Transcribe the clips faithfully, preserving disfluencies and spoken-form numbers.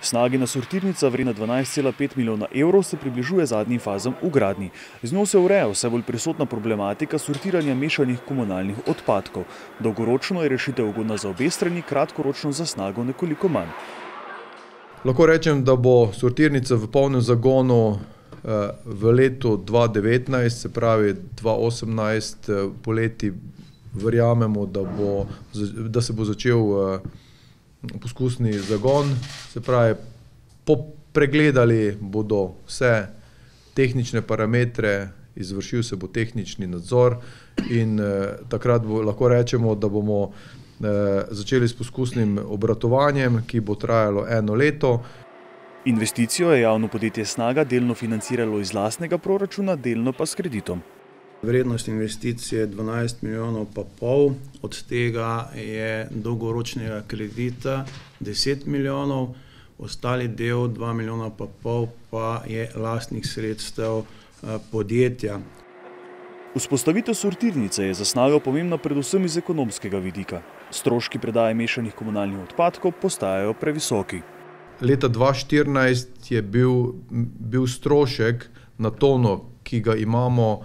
Snagina sortirnica, vredna dvanajst cela pet milijona evrov, se približuje zadnjim fazam v gradnji. Z njo se ureja vse bolj prisotna problematika sortiranja mešanih komunalnih odpadkov. Dolgoročno je rešitev ugodna za obe strani, kratkoročno za Snago nekoliko manj. Lahko rečem, da bo sortirnica v polnem zagonu v letu dva devetnajst, se pravi dva osemnajst, poleti verjamemo, da, bo, da se bo začel poskusni zagon, se pravi, pregledali bodo vse tehnične parametre, izvršil se bo tehnični nadzor in eh, takrat bo, lahko rečemo, da bomo eh, začeli s poskusnim obratovanjem, ki bo trajalo eno leto. Investicijo je javno podjetje Snaga delno financiralo iz lastnega proračuna, delno pa s kreditom. Vrednost investicije je dvanajst milijonov pa pol, od tega je dolgoročnega kredita deset milijonov, ostali del, dva milijona pa pol, pa je lastnih sredstev podjetja. Vzpostavitev sortirnice je za Snago pomembna predvsem iz ekonomskega vidika. Stroški predaje mešanih komunalnih odpadkov postajajo previsoki. Leta dva štirinajst je bil, bil strošek na tono, ki ga imamo,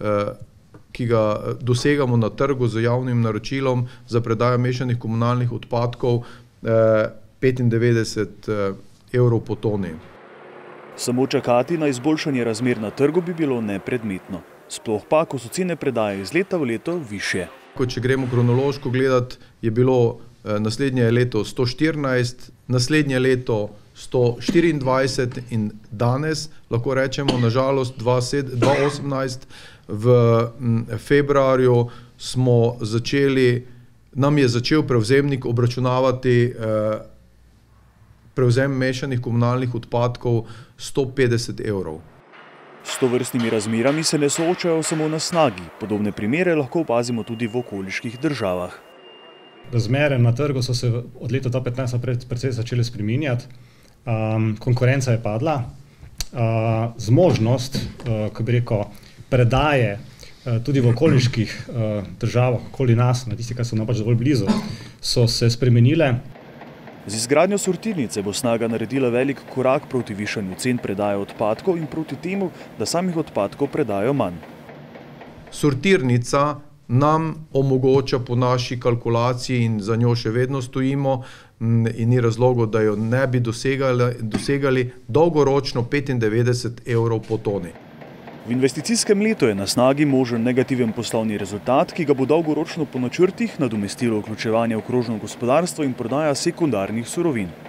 ki ga dosegamo na trgu z javnim naročilom za predajo mešanih komunalnih odpadkov, petindevetdeset evrov po toni. Samo čakati na izboljšanje razmer na trgu bi bilo nepredmetno. Sploh pa, ko so cene predaje iz leta v leto višje. Če gremo kronološko gledati, je bilo naslednje leto sto štirinajst, naslednje leto sto štiriindvajset in danes, lahko rečemo, nažalost, dva osemnajst, v februarju smo začeli, nam je začel prevzemnik obračunavati prevzem mešanih komunalnih odpadkov sto petdeset evrov. S tovrstnimi razmerami se ne soočajo samo na Snagi. Podobne primere lahko opazimo tudi v okoliških državah. Razmere na trgu so se od leta dva petnajst precej začele spreminjati. Um, konkurenca je padla. Uh, zmožnost, uh, ko bi rekel, predaje uh, tudi v okoliških uh, državah, okoli nas, na tisti, ki so nam pač dovolj blizu, so se spremenile. Z izgradnjo sortirnice bo Snaga naredila velik korak proti višanju cen predaje odpadkov in proti temu, da samih odpadkov predajo manj. Sortirnica nam omogoča po naši kalkulaciji in za njo še vedno stojimo in ni razlogov, da jo ne bi dosegali, dosegali dolgoročno petindevetdeset evrov po toni. V investicijskem letu je na Snagi možen negativen poslovni rezultat, ki ga bo dolgoročno po načrtih nadomestilo vključevanje v krožno gospodarstvo in prodaja sekundarnih surovin.